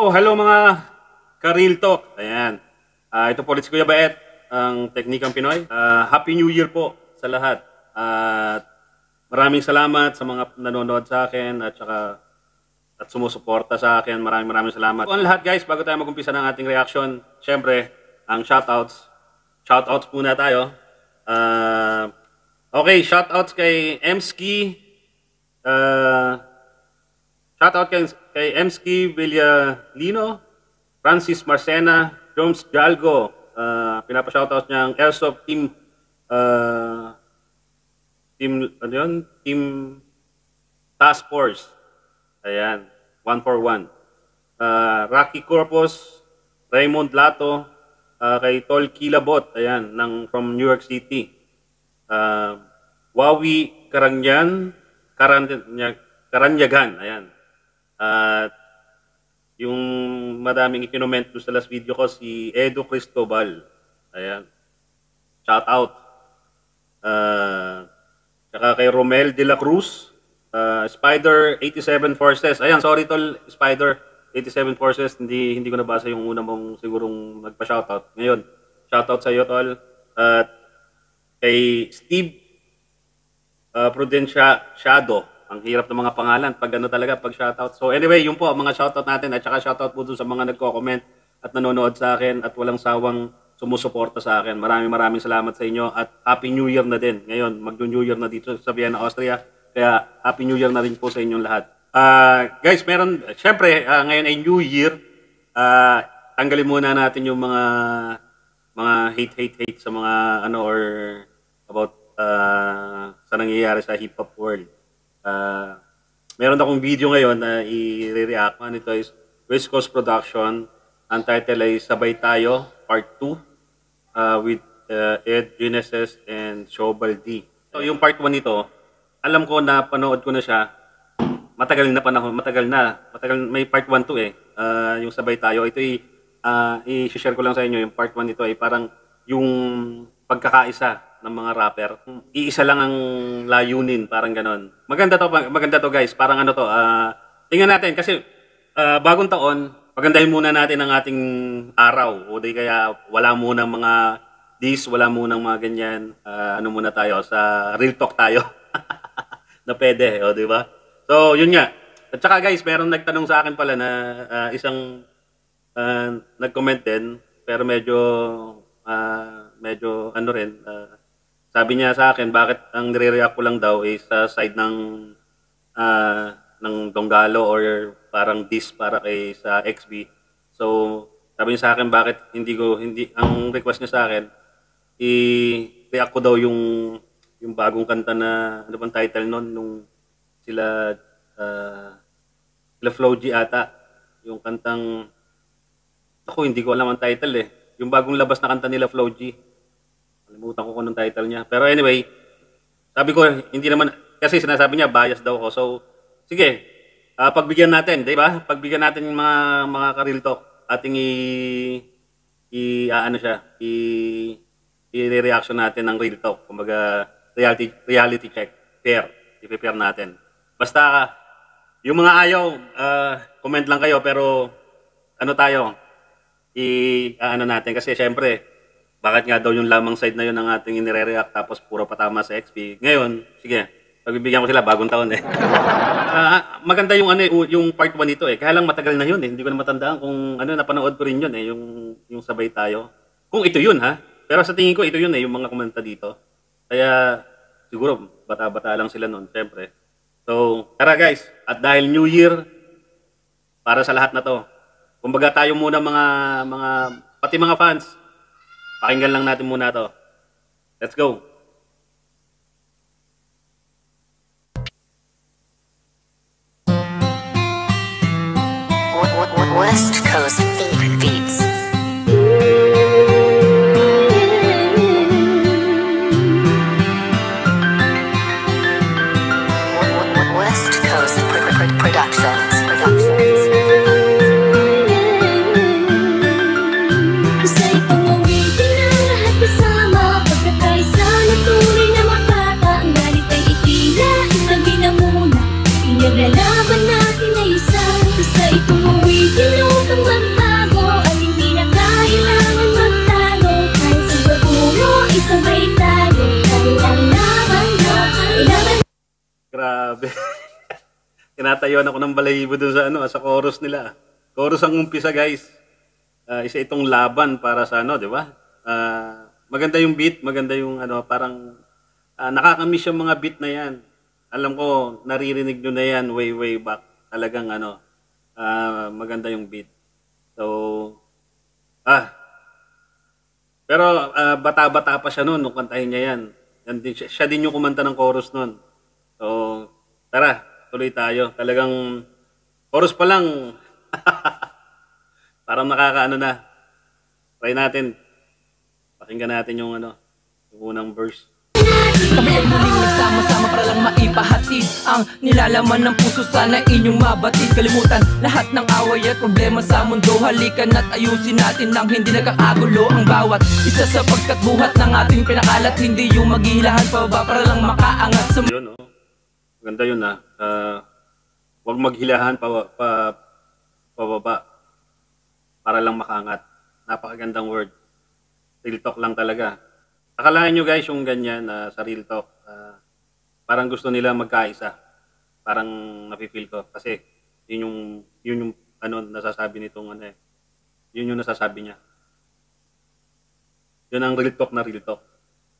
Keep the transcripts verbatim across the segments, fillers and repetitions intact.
Oh, hello mga ka-Real Talk. Ayan. Uh, ito po ulit si Kuya Baet, ang Teknikang Pinoy. Uh, Happy New Year po sa lahat. At uh, maraming salamat sa mga nanonood sa akin at saka at sumusuporta sa akin. Maraming maraming salamat. So, ang lahat guys, bago tayo mag-umpisa ng ating reaction, syempre, ang shoutouts. Shoutouts muna tayo. Uh, okay, shoutouts kay Emski. Uh, shoutout kay, kay Emski Villalino, Francis Marcena, Jones Jalgo. Uh, pinapa-shoutout niya ang Airsoft Team uh, Team, ano yun? Team Task Force. Ayan, one for one. Uh, Rocky Corpus, Raymond Lato, uh, kay Tol Kilabot, ayan, ng, from New York City. Uh, Wawi Karangyan, Karanya, Karanyagan, ayan. At uh, yung madaming ikinoment sa last video ko, si Edo Cristobal. Ayan. Shout out. Uh, Saka kay Romel de la Cruz, uh, Spider eighty-seven Forces. Ayan, sorry tol, Spider eighty-seven Forces, hindi hindi ko nabasa yung una mong sigurong nagpa-shoutout. Ngayon, shoutout sa iyo tol. At uh, kay Steve uh, Prudencia Shadow. Ang hirap ng mga pangalan pag ano talaga, pag shoutout. So anyway, yun po ang mga shoutout natin at saka shoutout po dun sa mga nagko-comment at nanonood sa akin at walang sawang sumusuporta sa akin. Maraming maraming salamat sa inyo at Happy New Year na din. Ngayon, mag-New Year na dito sa Vienna, Austria. Kaya Happy New Year na rin po sa inyong lahat. Uh, guys, meron, syempre, uh, ngayon ay New Year. Uh, tanggalin muna natin yung mga mga hate, hate, hate sa mga ano or about uh, sa nangyayari sa hip-hop world. Uh, meron akong video ngayon na i-react. Ano ito is West Coast Production. Ang title ay Sabay Tayo, Part two. Uh, with uh, Ed Genesis and Shobal D. So yung part one nito, alam ko na panood ko na siya. Matagal na panahon, matagal na. Matagal, may part one to eh. Uh, yung Sabay Tayo. Ito ay uh, i-share ko lang sa inyo. Yung part one nito ay parang yung pagkakaisa ng mga rapper. Iisa lang ang layunin, parang ganon. Maganda to, maganda to guys. Parang ano to, uh, tingnan natin kasi uh, bagong taon, pagandahin muna natin ang ating araw. O di kaya wala muna mga dis, wala muna mga ganyan. Uh, ano muna tayo, sa real talk tayo. Na pwede, o di ba? So, yun nga. At saka guys, meron nagtanong sa akin pala na uh, isang uh, nag-comment din, pero medyo uh, medyo ano rin, uh, sabi niya sa akin, bakit ang nire-react ko lang daw is sa side ng uh, ng Donggalo or parang diss para kay sa X B. So, sabi niya sa akin, bakit hindi ko, hindi, ang request niya sa akin, i-react ko daw yung, yung bagong kanta na, ano bang title nun, nung sila, uh, sila Flow G ata, yung kantang, ako hindi ko alam ang title eh, yung bagong labas na kanta nila Flow G. Kalimutan ko kung anong title niya. Pero anyway, sabi ko, hindi naman, kasi sinasabi niya, bias daw ako. So, sige, uh, pagbigyan natin, di ba? Pagbigyan natin yung mga, mga ka-Real Talk, ating i, i uh, ano siya, i, i-reaction natin ng Real Talk. Kumbaga, reality, reality check, fair, i-prepare natin. Basta, yung mga ayaw, uh, comment lang kayo, pero, ano tayo, i, uh, ano natin, kasi syempre, bakit nga daw yung lamang side na yun ang ating inire-react tapos puro patama sa X P. Ngayon, sige, pagbibigyan ko sila bagong taon eh. uh, maganda yung ano yung part one nito eh. Kaya lang matagal na yun eh. Hindi ko na matandaan kung ano, napanood ko rin yun eh, yung yung Sabay Tayo. Kung ito yun ha. Pero sa tingin ko ito yun eh, yung mga komenta dito. Kaya siguro bata-bata lang sila noon, syempre. So, tara guys, at dahil New Year para sa lahat na to. Kumbaga tayo muna mga mga pati mga fans. Pakinggan lang natin muna to. Let's go. West Coast Beats. West Coast Productions. Productions. Lalaban natin ay isa sa itong awitin upang tinatayuan ako ng balahibo dun sa ano, sa chorus nila. Chorus ang umpisa, guys. Ah, isa itong laban para sa ano, di ba? Ah, maganda yung beat, maganda yung ano, parang ah, nakakamiss yung mga beat na yan. Alam ko, naririnig nyo na yan way, way back. Talagang ano, ah, maganda yung beat. So, ah, pero ah, bata-bata pa siya noon nung kantahin niya yan. Yan din, siya, siya din yung kumanta ng chorus noon. So, tara, tuloy tayo. Talagang chorus pa lang, parang nakakaano na. Try natin. Pakinggan natin yung ano, yung unang verse. Kami ay muling nagsama-sama para lang maipahatid ang nilalaman ng puso, sana inyong mabatid. Kalimutan lahat ng away at problema sa mundo. Halikan at ayusin natin nang hindi nagkakagulo ang bawat isa, sapagkat buhat ng ating pinakalat. Hindi yung maghihilahan pababa para lang makaangat sa Yun, oh. Ganda yun, ah. Uh, huwag maghilahan pa, pa, pababa para lang makaangat. Napakagandang word. Real talk lang talaga. Akalain nyo guys yung ganyan na uh, sa real talk, uh, parang gusto nila magkaisa. Parang nafe-feel ko kasi yun yung yun yung ano nasasabi nitong ano eh. Yun yung nasasabi niya. Yun ang real talk na real talk.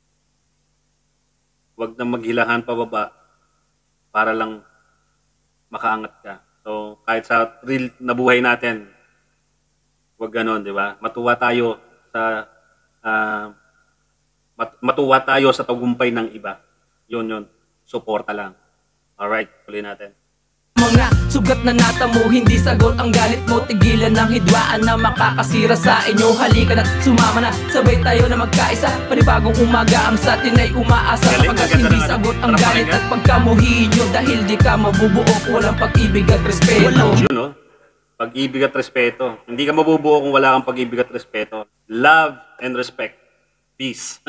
Huwag na maghilahan pababa para lang makaangat ka. So kahit sa real na buhay natin, huwag ganon, di ba? Matuwa tayo sa uh, matuwa tayo sa tagumpay ng iba. Yun yun. Suporta lang. Alright, tuloy natin. mga sugat na natamo, hindi sagot ang galit mo. Tigilan ng hidwaan na makakasira sa inyo. Halika na't sumama na, sabay tayo na magkaisa. Panibagong umaga ang sa atin ay umaasa. Galing, Sapagkat ang ganda hindi ng ano. sagot ang Sarap galit pakinggan. at pagkamuhin nyo. Dahil di ka mabubuo kung walang pag-ibig at respeto. Yun, no? Pag-ibig at respeto. Hindi ka mabubuo kung wala kang pag-ibig at respeto. Love and respect. Peace.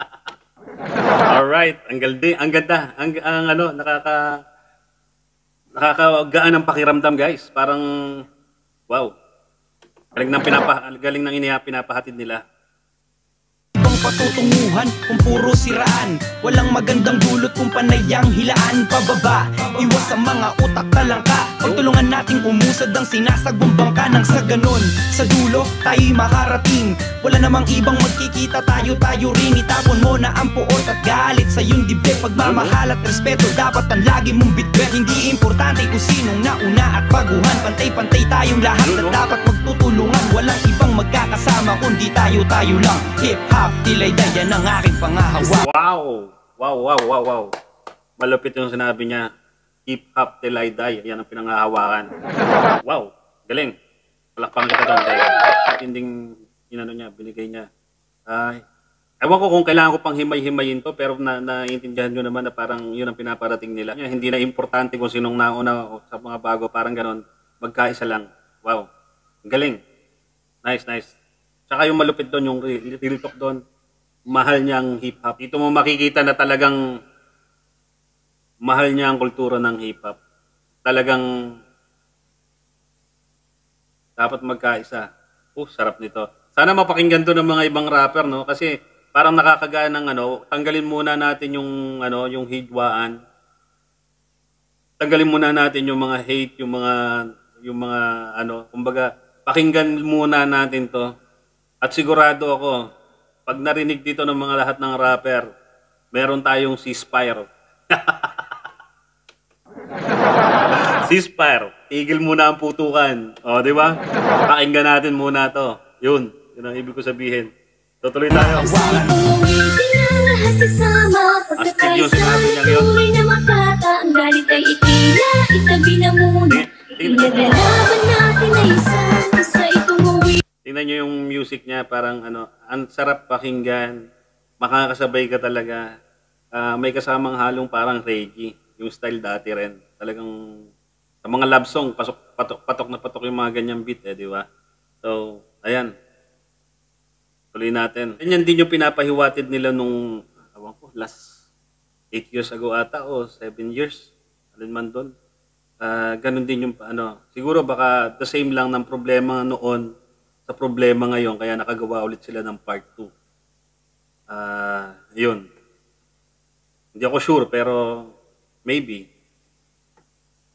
Alright, ang galdi, ang ganda, ang, ang ano, nakaka nakakagaan ng pakiramdam, guys. Parang wow. Galing ng pinapa galing ng iniya pinapahatid nila. Ibang patutunguhan kung puro siraan, walang magandang dulot kung panayang hilaan pababa. Iwas sa mga utak talangka, pagtulungan nating umusad ang sinasagong bangka. Nang sa ganon, sa dulo tayo'y makarating. Wala namang ibang magkikita, tayo-tayo rin. Itapon mo na ang puot at galit sa iyong dibdib. Pagmamahal at respeto dapat ang lagi mong bitbit. Hindi importante kung sinong nauna at baguhan. Pantay-pantay tayong lahat at dapat magtutulungan. Walang ibang magkakasama kundi tayo-tayo lang. Hip-hop, tilay dayan ang aking pangahawa. Wow! Wow, wow, wow, wow. Malupit yung sinabi niya. Hip hop till I die. Yan ang pinanghahawakan. Wow! Galing. Palakpakan kita doon. Dahil tinding inano niya, binigay niya. Ay, ewan ko kung kailangan ko pang himay-himayin to, pero na naiintindihan nyo naman na parang yun ang pinaparating nila. Hindi na importante kung sinong nauna o sa mga bago, parang ganon. Magkaisa lang. Wow. Galing. Nice, nice. Tsaka yung malupit doon, yung real, real talk doon, mahal niya ang hip-hop. Dito mo makikita na talagang mahal niya ang kultura ng hip-hop. Talagang dapat magkaisa. Oh, sarap nito. Sana mapakinggan to ng mga ibang rapper, no? Kasi parang nakakagaan ng ano, tanggalin muna natin yung ano, yung hidwaan. Tanggalin muna natin yung mga hate, yung mga yung mga ano, kumbaga pakinggan muna natin to. At sigurado ako, pag narinig dito ng mga lahat ng rapper, meron tayong ceasefire. Ceasefire. Tigil muna ang putukan. O, di ba? Pakinggan natin muna to. Yun. Yun ang ibig ko sabihin. Tutuloy tayo. Astig yung sinabi niya ngayon. na makata, ang galit ay itila, itabi na muna. Inagalaban natin na isa, sa itong uwi. Tingnan nyo yung music niya, parang ano, ang sarap pakinggan, makakasabay ka talaga. Uh, may kasamang halong parang reggae, yung style dati rin. Talagang sa mga love song, pasok, patok, patok na patok yung mga ganyang beat, eh, di ba? So, ayan. Tuloy natin. Ganyan din yung pinapahiwatid nila nung, awan ko, last eight years ago ata o seven years. Alin man doon. Uh, ganun din yung, ano, siguro baka the same lang ng problema noon sa problema ngayon, kaya nakagawa ulit sila ng part two. Uh, yun. Hindi ako sure, pero maybe.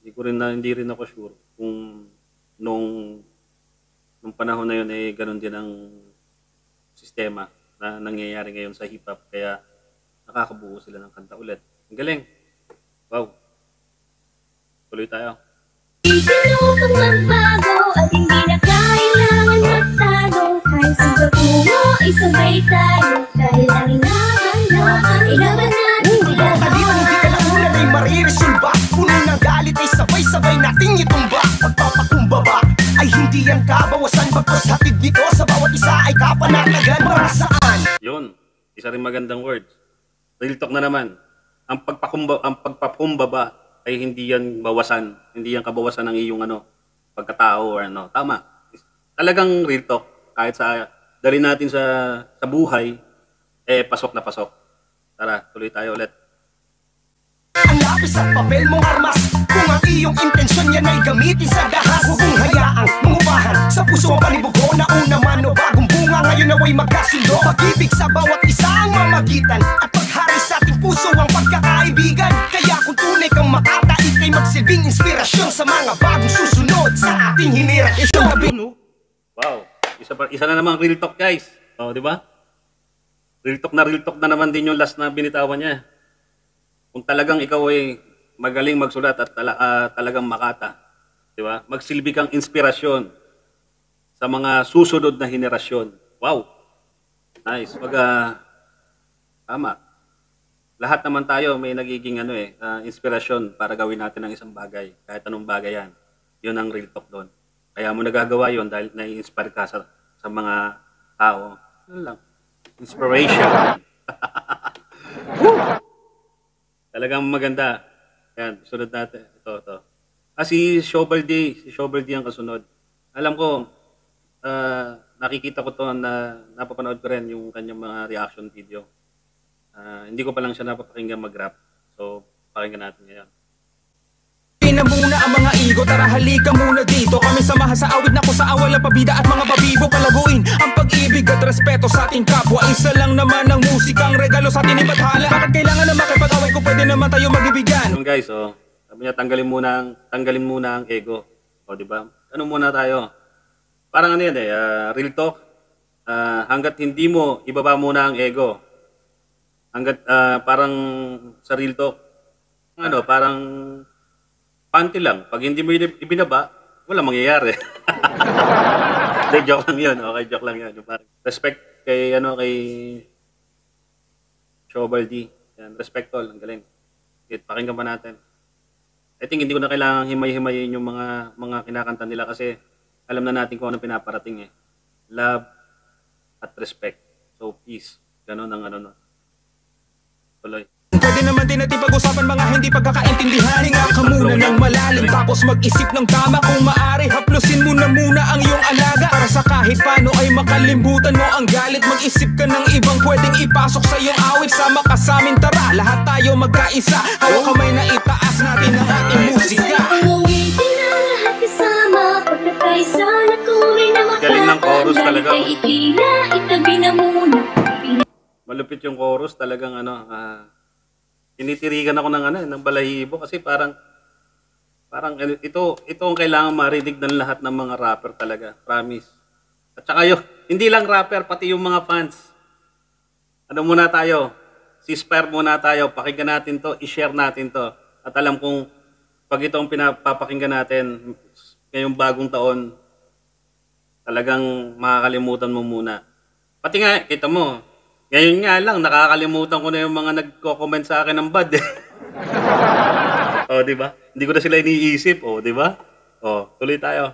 Hindi ko rin na, hindi rin ako sure kung nung nung panahon na yun eh ganun din ang sistema na nangyayari ngayon sa hip hop kaya nakakabuo sila ng kanta ulit. Ang galing. Wow. Tuloy tayo. Itinukang magbago at hindi na kailangan magtago. Kahit sa batungo, isabay tayo. Dahil ang ilaban na, ilaban natin Mga kalitan, hindi ka na una na'y mariresolba. Puno ng galit ay sabay-sabay nating itumba. Pagpapakumbaba ay hindi yan kabawasan. Bagkos hatid nito sa bawat isa ay kapanatagan. Para saan? Yun. Isa rin magandang words. Real talk na naman. Ang pagpakumba, ang pagpapumbaba ay hindi yan bawasan. Hindi yan kabawasan ng iyong ano, pagkatao or ano. Tama. Talagang real talk. Kahit sa dali natin sa sa buhay, eh pasok na pasok. Tara, tuloy tayo ulit. Ang lapis at papel mong armas. Kung ang iyong intensyon yan ay gamitin sa dahas, huwag mong hayaang mangupahan sa puso ang panibugo na una man o bagong bunga. Ngayon naway magkasundo. Pag-ibig sa bawat isa ang mamagitan at paghari sa ating puso ang pagkakaibigan. Kaya kung tunay kang makatait ay magsilbing inspirasyon sa mga bagong susunod sa ating henerasyon. Wow. Isa pa, isa na namang real talk, guys. Oh, di ba? Real talk na real talk na naman din yung last na binitawan niya. Kung talagang ikaw ay magaling magsulat at tala, uh, talagang makata, di ba? Magsilbi kang inspirasyon sa mga susunod na henerasyon. Wow. Nice. Pag uh, tama. Lahat naman tayo may nagiging ano eh, uh, inspirasyon para gawin natin ang isang bagay. Kahit anong bagay yan. Yun ang real talk doon. Kaya mo nagagawa yun dahil nai-inspire ka sa, sa mga tao. Yun lang. Inspiration. Talagang maganda. Yan, sunod natin. Ito, ito. Ah, si Shobaldi. Si Shobaldi ang kasunod. Alam ko, uh, nakikita ko to na napapanood ko rin yung kanyang mga reaction video. Uh, hindi ko pa lang siya napapakinggan mag-rap. So, pakinggan natin ngayon. Na muna ang mga ego, tara halika muna dito. Kami samahan sa awit na kung saan walang pabida at mga babibo. Palaguin ang pag-ibig at respeto sa ating kapwa. Isa lang naman ang musikang regalo sa ating ibathala. Bakit kailangan na makipag-away kung pwede naman tayo mag-ibigan? So guys, oh, sabi niya tanggalin muna ang tanggalin muna ang ego. O di ba? Ano muna tayo? Parang ano yan eh, uh, real talk. Uh, hangga't hindi mo ibaba muna ang ego. Hangga't uh, parang sa real talk, ano, parang panty lang. Pag hindi mo ibinaba, wala mangyayari. De, joke lang yun. Okay, joke lang yun. Respect kay, ano, kay Shobaldi. Yan, respect all. Ang galing. It, pakinggan pa natin. I think hindi ko na kailangan himay-himayin yung mga mga kinakanta nila kasi alam na natin kung ano pinaparating eh. Love at respect. So, peace. Ganon ang ano, no. Tuloy. Pwede naman din natin pag-usapan mga hindi pagkakaintindihan. Hinga ka muna ng malalim tapos mag-isip ng tama. Kung maaari haplusin mo na muna ang iyong alaga para sa kahit paano ay makalimbutan mo ang galit. Mag-isip ka ng ibang pwedeng ipasok sa iyong awit. Sama ka sa amin, tara, lahat tayo magkaisa. Hawak kamay na itaas natin ang ating musika. Uwitin ang lahat kasama. Pagkakaisa na tunay na Galing ng chorus makata. talaga. Galit ay itila, itabi na muna. Malupit yung chorus, talagang ano, ah, tinitirigan ako ng ano, ng balahibo kasi parang parang ano, ito ito ang kailangan marinig ng lahat ng mga rapper talaga, promise. At saka yun, hindi lang rapper, pati yung mga fans. Ano muna tayo? Ceasefire muna tayo, pakinggan natin to, i-share natin to. At alam kong pag ito ang pinapakinggan natin ngayong bagong taon, talagang makakalimutan mo muna. Pati nga, kita mo, ngayon nga lang, nakakalimutan ko na yung mga nagko-comment sa akin ng bad eh. O, di ba? Hindi ko na sila iniisip, o, di ba? O, tuloy tayo.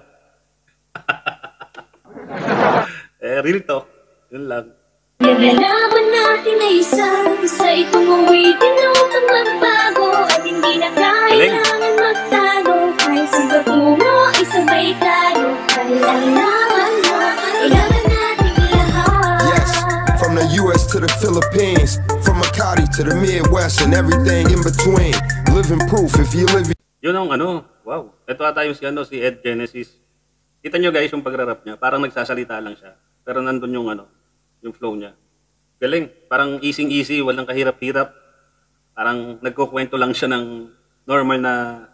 Eh, real talk. Yun lang. Naglalaban natin na isa sa itong awitin upang magbago at hindi na kailangan magtago. Kahit sa batungo, isabay tayo. Kailangan na, kailangan natin lahat. Yes, from the U S to the Philippines, from Makati to the Midwest and everything in between. Living proof if you live. Yun ang ano, wow. Ito ata yung si, ano, si Ed Genesis. Kita nyo guys yung pagrarap niya. Parang nagsasalita lang siya. Pero nandun yung ano, yung flow niya. Galing. Parang easy-easy, walang kahirap-hirap. Parang nagkukwento lang siya ng normal na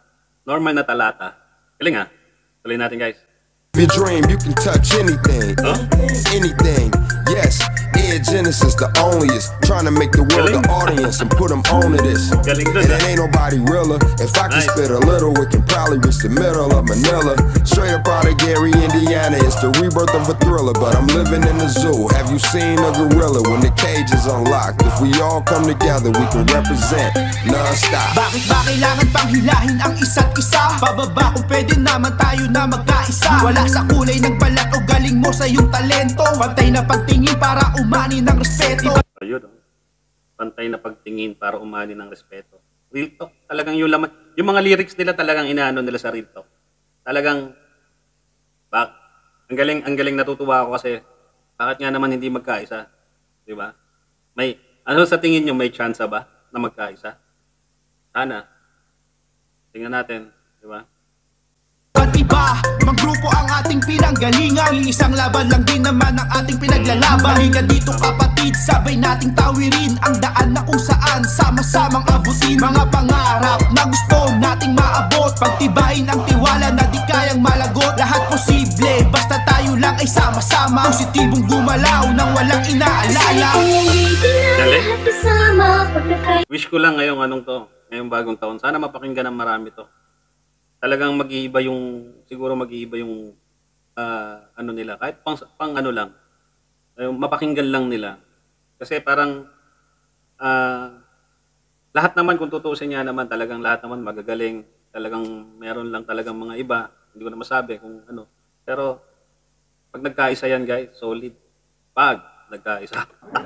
normal na talata. Galing ah. Tuloy natin guys. If you dream, you can touch anything, anything. Yes, Air Genesis, the onlyest. Trying to make the world the audience and put them on to this. Galing And dun it ah. ain't nobody realer. If I can Nice. spit a little, it can probably reach the middle of Manila. Straight up out of Gary, Indiana. It's the rebirth of a thriller, but I'm living in the zoo. Have you seen a gorilla when the cage is unlocked? If we all come together, we can represent non-stop. Bakit ba kailangan pang hilahin ang isa't isa? Bababa kung pwede naman tayo na magkaisa. Wala sa kulay ng balat o galing mo sa iyong talento. Pantay na pagtingin para umani ng respeto. Ayun, oh. Pantay na pagtingin para umani ng respeto. Real talk. Talagang yung laman. Yung mga lyrics nila talagang inaano nila sa real talk. Talagang, bak, ang galing, ang galing natutuwa ako kasi, bakit nga naman hindi magkaisa? Di ba? May, ano sa tingin nyo, may chance ba na magkaisa? Sana. Tingnan natin. Di ba? Ba't iba? Mang grupo ang ating pinanggalingan. Isang laban lang din naman ang ating pinaglalaban. Halika dito kapatid, sabay nating tawirin ang daan na kung saan sama-samang abutin mga pangarap na gusto nating maabot. Pagtibayin ang tiwala na di kayang malagot. Lahat posible, basta tayo lang ay sama-sama. Positibong gumalaw nang walang Sa inaalala. itong uwitin na Galing. lahat kasama. Pagkakay Wish ko lang ngayong anong to, ngayong bagong taon. Sana mapakinggan ng marami to. Talagang mag-iiba yung, siguro mag-iiba yung, ah, ano nila, kahit pang, pang ano lang, yung mapakinggan lang nila. Kasi parang, ah, lahat naman, kung tutuusin niya naman, talagang lahat naman magagaling. Talagang meron lang talagang mga iba, hindi ko na masabi kung ano. Pero, pag nagkaisa yan guys, solid. Pag nagkaisa.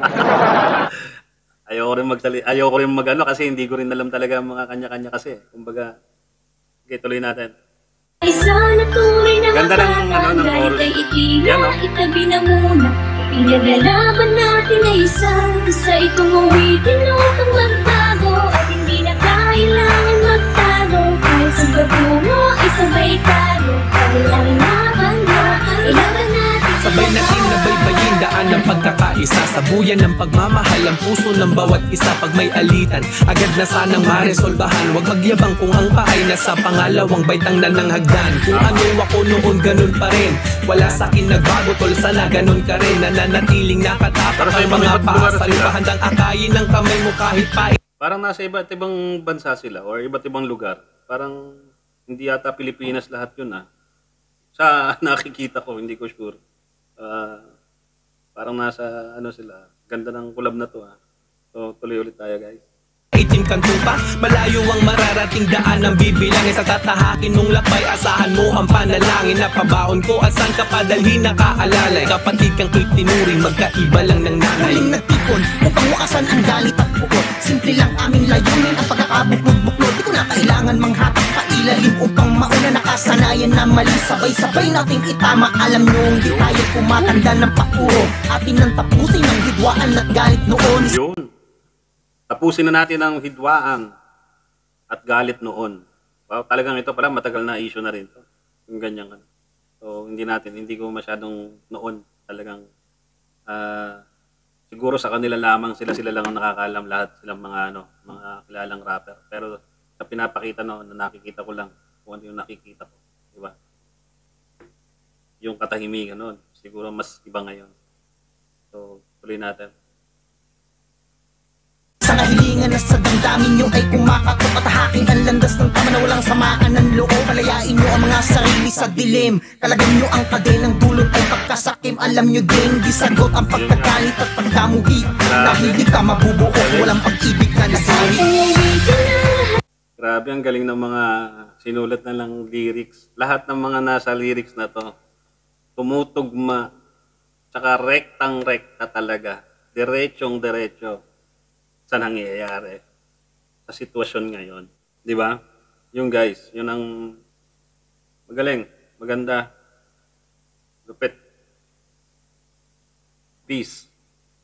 Ayoko rin magsali, ayoko rin magano kasi hindi ko rin alam talaga ang mga kanya-kanya kasi. Kumbaga, okay, tuloy natin. sana tunay na Ganda ng, ano, ng kahit chorus. ay itila, Yan, oh. itabi na muna. Pinaglalaban natin ay isa. Sa itong uwitin upang magbago. At hindi na kailangan magtago. Kahit sa pagtungo, isabay tayo. Kailang laban na, kailangan natin Sabay natin nabaybayin daan ng pagkakaisa. Sabuyan ng pagmamahal ang puso ng bawat isa. Pag may alitan, agad na sanang maresolbahan. Huwag magyabang kung ang pahay nasa pangalawang baitang na ng hagdan. Kung ano ako noon, ganun pa rin. Wala sa'kin nagbago, tol, sana ganun ka rin. Nananatiling nakatapak Para sa ang ibang mga iba't paa lugar sa sila. lupa. Handang akayin ng kamay mo kahit pa Parang nasa iba't ibang bansa sila or iba't ibang lugar. Parang hindi yata Pilipinas lahat yun ah. Sa nakikita ko, hindi ko sure. Ah, parang nasa ano sila. Ganda ng collab na to ah. So tuloy ulit tayo guys. itim kanto pa, malayo ang mararating daan ng bibilangin. Sa tatahakin nung lakbay, asahan mo ang panalangin. Napabaon ko, asan ka padalhin nakaalalay. Kapatid kang itinuring, magkaiba lang ng nanay. Muling nagtipon upang wakasan ang galit at bukod. Simple lang aming layunin ang pagkakabuklod-buklod. Di ko na kailangan manghatak pa ilalim upang mauna nakasanayan na mali. Sabay-sabay nating itama. Alam nyo, hindi tayo kumatanda ng pakuro. Atin nang tapusin ang hidwaan at galit noon. Yun. Tapusin na natin ang hidwaan at galit noon. Wow, talagang ito pala matagal na issue na rin to. Yung ganyan ano. So hindi natin, hindi ko masyadong noon talagang ah, siguro sa kanila lamang sila sila lang ang nakakaalam lahat silang mga ano, mga kilalang rapper. Pero sa pinapakita noon na nakikita ko lang kung ano yung nakikita ko, di ba? Yung katahimikan noon, siguro mas iba ngayon. So tuloy natin. Sa kahilingan na sa damdamin nyo ay kumakatok at haking ang landas ng tama na walang samaan ng loob. Palayain nyo ang mga sarili sa dilim. Kalagyan nyo ang kadenang dulot ay pagkasakim. Alam nyo din, di sagot ang pagkagalit at pagdamuhi. Dahil di ka mabubuo, walang pag-ibig na nasari. Grabe, ang galing ng mga sinulat na lang lyrics. Lahat ng mga nasa lyrics na to, tumutugma, tsaka rektang-rekta talaga. Diretsong-diretso sa nangyayari sa sitwasyon ngayon. Di ba? Yung guys, yun ang magaling, maganda, lupit. Peace.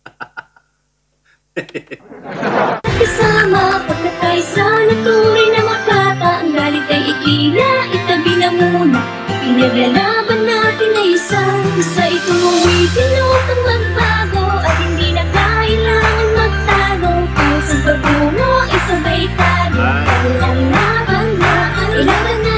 kasama. Pagkakaisa na tunay na makata. Ang galit ay itila, itabi na muna. Pinaglalaban natin ay isa. Sa itong uwitin upang magbago. At hindi na kailangan magtago. Kahit sa pagtungo, isabay tayo. Kailang laban na, kailangan na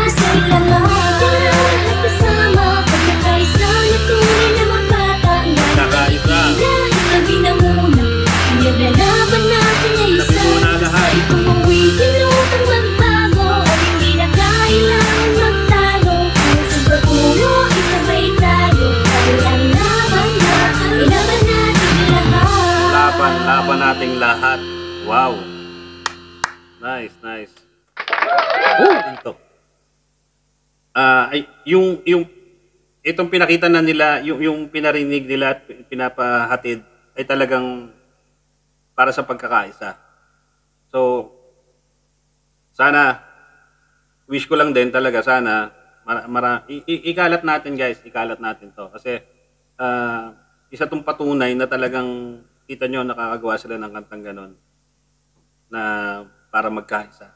Nice, nice. Oh, dito. Ah, ay yung yung itong pinakita na nila, yung yung pinarinig nila at pinapahatid ay talagang para sa pagkakaisa. So sana wish ko lang din talaga sana mara, mara i, i, ikalat natin guys, ikalat natin 'to kasi ah, isa tong patunay na talagang kita nyo nakakagawa sila ng kantang ganon na para magkaisa.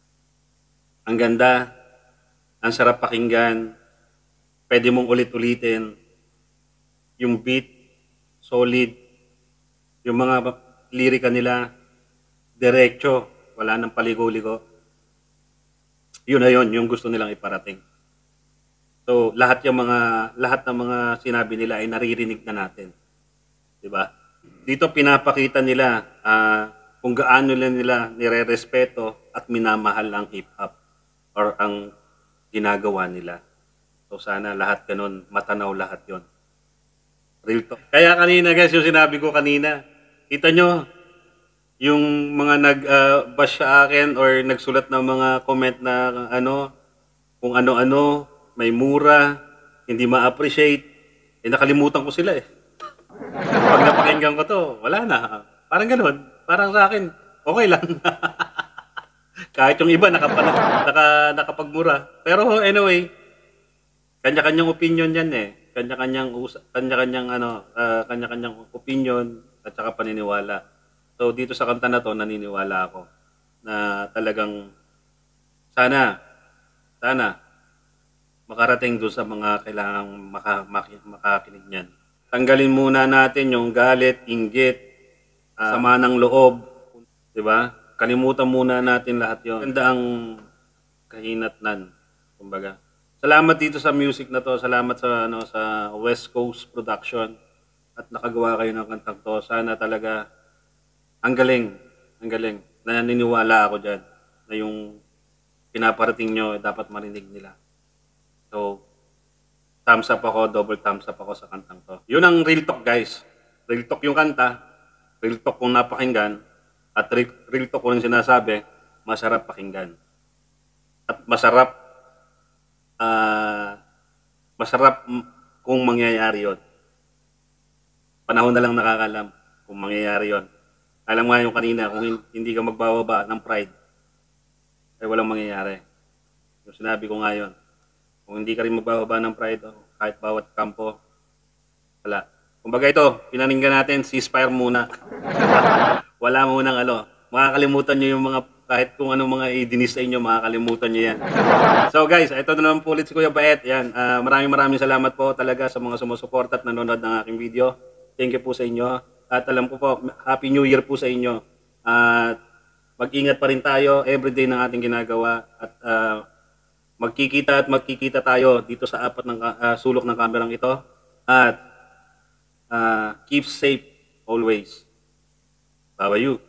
Ang ganda, ang sarap pakinggan, pwede mong ulit-ulitin, yung beat, solid, yung mga lirika nila, diretso, wala nang paligo-ligo. Yun na yun, yung gusto nilang iparating. So, lahat yung mga, lahat ng mga sinabi nila ay naririnig na natin. Diba? Dito pinapakita nila uh, kung gaano nila, nila nire-respeto at minamahal ang hip-hop or ang ginagawa nila. So sana lahat ganun, matanaw lahat yon. Real talk. Kaya kanina guys, yung sinabi ko kanina, kita nyo, yung mga nag-bash uh, sa akin or nagsulat ng mga comment na ano, kung ano-ano, may mura, hindi ma-appreciate, eh nakalimutan ko sila eh. Pag napakinggan ko to, wala na. Parang ganun. Parang sa akin, okay lang. Kahit yung iba nakapana, naka, nakapagmura. Pero anyway, kanya-kanyang opinion yan eh. Kanya-kanyang kanya-kanyang ano, uh, kanya-kanyang opinion at saka paniniwala. So dito sa kanta na to, naniniwala ako na talagang sana sana makarating doon sa mga kailangang maka, maka, makakinig niyan. Tanggalin muna natin yung galit, inggit, uh, sama ng loob, 'di ba? Kalimutan muna natin lahat 'yon. Ganda ang kahinatnan, kumbaga. Salamat dito sa music na 'to. Salamat sa ano sa West Coast Production at nakagawa kayo ng kantang 'to. Sana talaga ang galing, ang galing. Naniniwala ako diyan na yung pinaparating nyo dapat marinig nila. So, thumbs up ako, double thumbs up ako sa kantang 'to. Yun ang real talk, guys. Real talk yung kanta, real talk kung napakinggan, at real, real talk kung sinasabi, masarap pakinggan. At masarap, uh, masarap kung mangyayari yon. Panahon na lang nakakalam kung mangyayari yon. Alam nga yung kanina, kung hindi ka magbababa ng pride, ay walang mangyayari. Yung sinabi ko nga yun, kung hindi ka rin magbababa ng pride, kahit bawat kampo, wala. Kumbaga ito, pinaninggan natin, ceasefire muna. Wala munang ano. Makakalimutan nyo yung mga, kahit kung anong mga i-dinis sa inyo, makakalimutan nyo yan. So guys, ito na naman po ulit si Kuya Baet. Yan, uh, maraming maraming salamat po talaga sa mga sumusuporta at nanonood ng aking video. Thank you po sa inyo. At alam ko po, Happy New Year po sa inyo. At uh, mag-ingat pa rin tayo everyday ng ating ginagawa. At uh, magkikita at magkikita tayo dito sa apat ng uh, sulok ng kamerang ito. At uh, keep safe always. Bye-bye you.